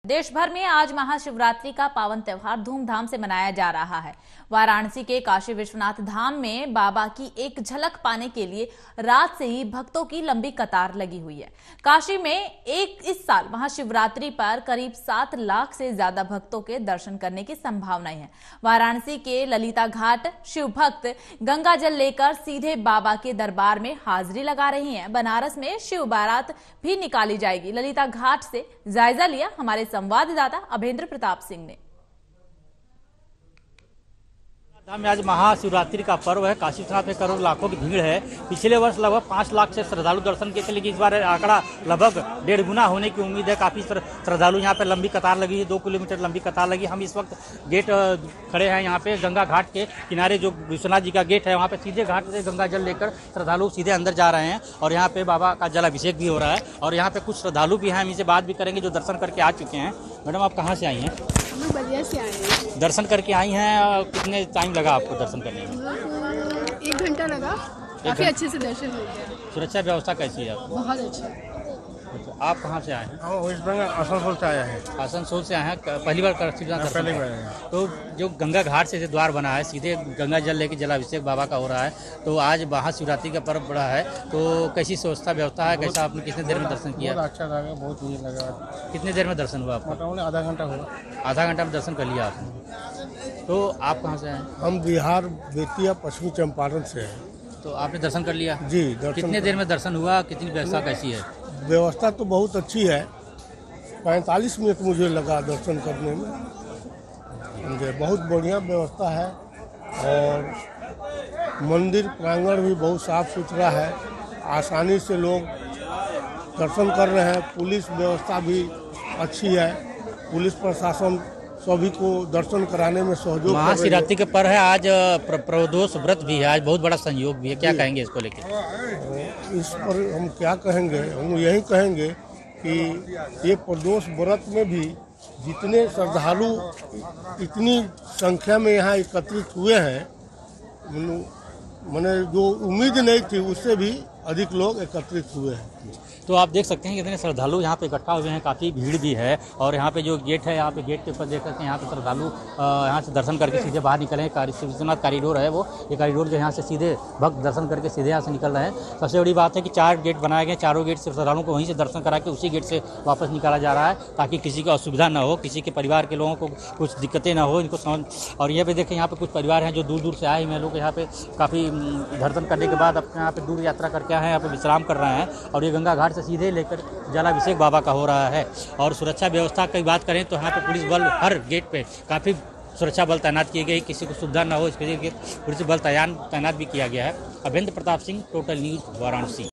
देश भर में आज महाशिवरात्रि का पावन त्योहार धूमधाम से मनाया जा रहा है। वाराणसी के काशी विश्वनाथ धाम में बाबा की एक झलक पाने के लिए रात से ही भक्तों की लंबी कतार लगी हुई है। काशी में इस साल महाशिवरात्रि पर करीब 7 लाख से ज्यादा भक्तों के दर्शन करने की संभावना है। वाराणसी के ललिता घाट शिव भक्त गंगा जल लेकर सीधे बाबा के दरबार में हाजिरी लगा रही हैं। बनारस में शिव बारात भी निकाली जाएगी। ललिता घाट से जायजा लिया हमारे संवाददाता अभेंद्र प्रताप सिंह ने। में आज महाशिवरात्रि का पर्व है। काशी विश्वनाथ में करोड़ लाखों की भीड़ है। पिछले वर्ष लगभग 5 लाख से श्रद्धालु दर्शन किए थे, लेकिन इस बार आंकड़ा लगभग 1.5 गुना होने की उम्मीद है। काफी श्रद्धालु यहाँ पे लंबी कतार लगी है, 2 किलोमीटर लंबी कतार लगी। हम इस वक्त गेट खड़े हैं यहाँ पे गंगा घाट के किनारे, जो विश्वनाथ जी का गेट है वहाँ पे सीधे घाट से गंगा जल लेकर श्रद्धालु सीधे अंदर जा रहे हैं और यहाँ पे बाबा का जलाभिषेक भी हो रहा है। और यहाँ पे कुछ श्रद्धालु भी हैं, हम इनसे बात भी करेंगे जो दर्शन करके आ चुके हैं। मैडम, आप कहाँ से आई हैं? हम बलिया से आए हैं। दर्शन करके आई हैं। कितने टाइम लगा आपको दर्शन करने में? 1 घंटा लगा। काफी अच्छे से दर्शन हो गया। सुरक्षा व्यवस्था कैसी है आपको? बहुत अच्छा। आप कहाँ से आए हैं? वेस्ट बंगाल आसनसोल से आया है। आसनसोल से आए हैं। पहली बार पहली बार। तो जो गंगा घाट से द्वार बना है, सीधे गंगा जल लेके जलाभिषेक बाबा का हो रहा है। तो आज महाशिवरात्रि का पर्व बड़ा है, तो कैसी व्यवस्था है? कैसा आपने कितने देर में दर्शन किया? बहुत अच्छा लगा, बहुत भीड़ लगा। कितने देर में दर्शन हुआ आपका? मोटामोटी आधा घंटा हुआ। आधा घंटा में दर्शन कर लिया आपने। तो आप कहाँ से आए? हम बिहार बेतिया पश्चिमी चंपारण से हैं। तो आपने दर्शन कर लिया जी? दर्शन। कितने देर में दर्शन हुआ? कितनी व्यवस्था कैसी है? व्यवस्था तो बहुत अच्छी है। 45 मिनट मुझे लगा दर्शन करने में। मुझे बहुत बढ़िया व्यवस्था है और मंदिर प्रांगण भी बहुत साफ सुथरा है। आसानी से लोग दर्शन कर रहे हैं। पुलिस व्यवस्था भी अच्छी है। पुलिस प्रशासन सभी को दर्शन कराने में सहयोग। महाशिवरात्रि के पर्व है आज, प्रदोष व्रत भी है आज, बहुत बड़ा संयोग भी है। क्या कहेंगे इसको लेकर? इस पर हम क्या कहेंगे? हम यही कहेंगे कि ये प्रदोष व्रत में भी जितने श्रद्धालु इतनी संख्या में यहाँ एकत्रित हुए हैं, मैंने जो उम्मीद नहीं थी उससे भी अधिक लोग एकत्रित हुए हैं। तो आप देख सकते हैं कितने श्रद्धालु यहाँ पे इकट्ठा हुए हैं। काफ़ी भीड़ भी है और यहाँ पे जो गेट है, यहाँ पे गेट के ऊपर देख सकते हैं यहाँ पे श्रद्धालु यहाँ से दर्शन करके सीधे बाहर निकले हैं। विश्वनाथ कॉरिडोर है वो, ये कॉरिडोर जो यहाँ से सीधे भक्त दर्शन करके सीधे यहाँ से निकल रहे हैं। सबसे बड़ी बात है कि 4 गेट बनाए गए, चारों गेट से श्रद्धालुओं को वहीं से दर्शन करा के उसी गेट से वापस निकाला जा रहा है, ताकि किसी को असुविधा ना हो, किसी के परिवार के लोगों को कुछ दिक्कतें ना हो इनको समझ। और ये भी देखें यहाँ पे कुछ परिवार हैं जो दूर दूर से आए हैं लोग, यहाँ पे काफ़ी दर्शन करने के बाद अपने यहाँ पे दूर यात्रा करके आए हैं, यहाँ पे विश्राम कर रहे हैं। और ये गंगा घाट से सीधे लेकर जलाभिषेक बाबा का हो रहा है। और सुरक्षा व्यवस्था की बात करें तो यहाँ पे पुलिस बल हर गेट पे काफ़ी सुरक्षा बल तैनात किए गए, किसी को सुविधा न हो इसके लिए पुलिस बल तैनात भी किया गया है। Abhendra Pratap Singh, total news, Varanasi.